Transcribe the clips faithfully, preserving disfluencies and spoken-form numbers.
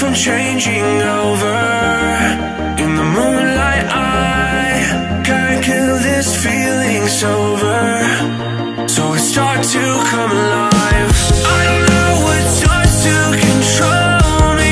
room changing over. In the moonlight I can't kill this feeling sober, so I start to come alive. I don't know what starts to control me.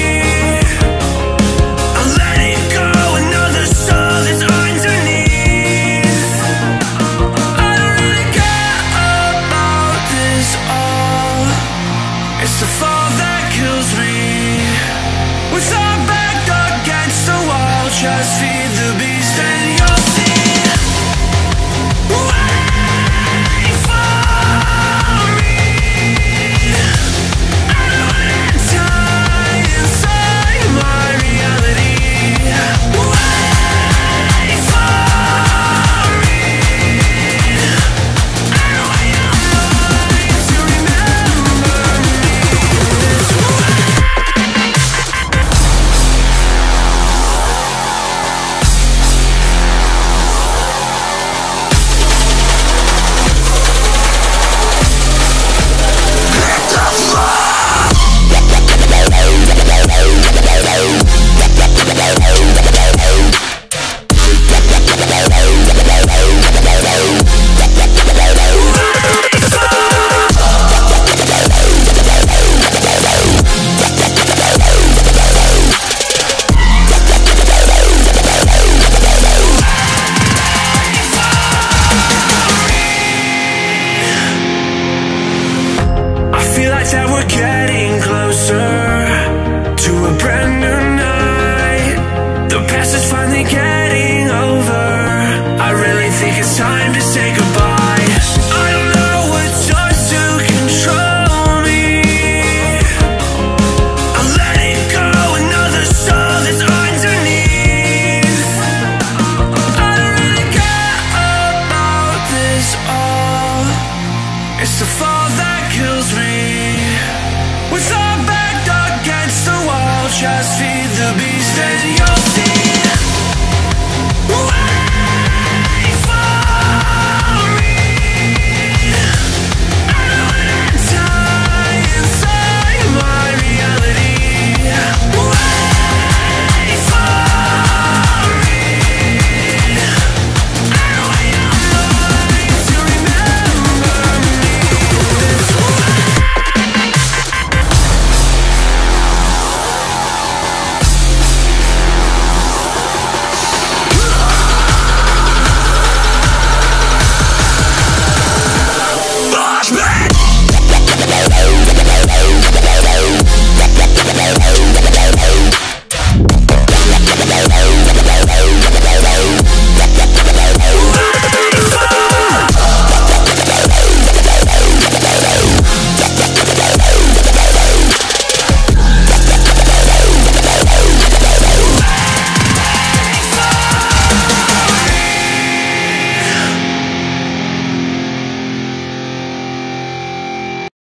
I let it go, another soul is underneath. I don't really care about this all. It's the fall that kills me. With our back against the wall, just feed the beast and you'll see. Wait for me. I don't wanna die inside my reality. Wait for me. I don't want your mind to remember me this way. That we're getting closer to a brand new night. The past is finally getting over. I really think it's time to say goodbye. I don't know what starts to control me. I let it go, another soul is underneath. I don't really care about this all. It's the fall that kills me. With our back against the wall, just feed the beast and you'll see.